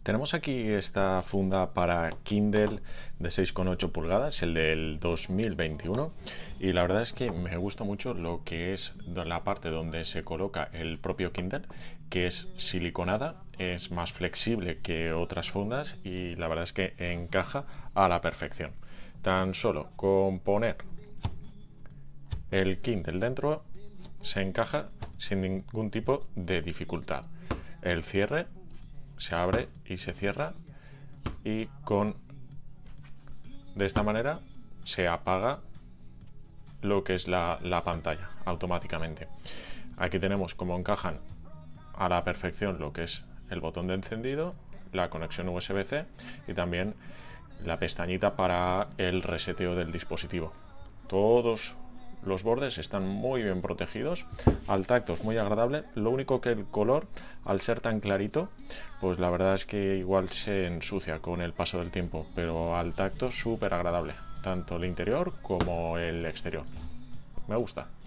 Tenemos aquí esta funda para Kindle de 6,8 pulgadas, el del 2021, y la verdad es que me gusta mucho lo que es la parte donde se coloca el propio Kindle, que es siliconada, es más flexible que otras fundas y la verdad es que encaja a la perfección. Tan solo con poner el Kindle dentro se encaja sin ningún tipo de dificultad. El cierre se abre y se cierra y de esta manera se apaga lo que es la pantalla automáticamente. Aquí tenemos cómo encajan a la perfección lo que es el botón de encendido, la conexión USB-C y también la pestañita para el reseteo del dispositivo. Todos los bordes están muy bien protegidos, al tacto es muy agradable. Lo único que el color, al ser tan clarito, pues la verdad es que igual se ensucia con el paso del tiempo, pero al tacto súper agradable, tanto el interior como el exterior. Me gusta.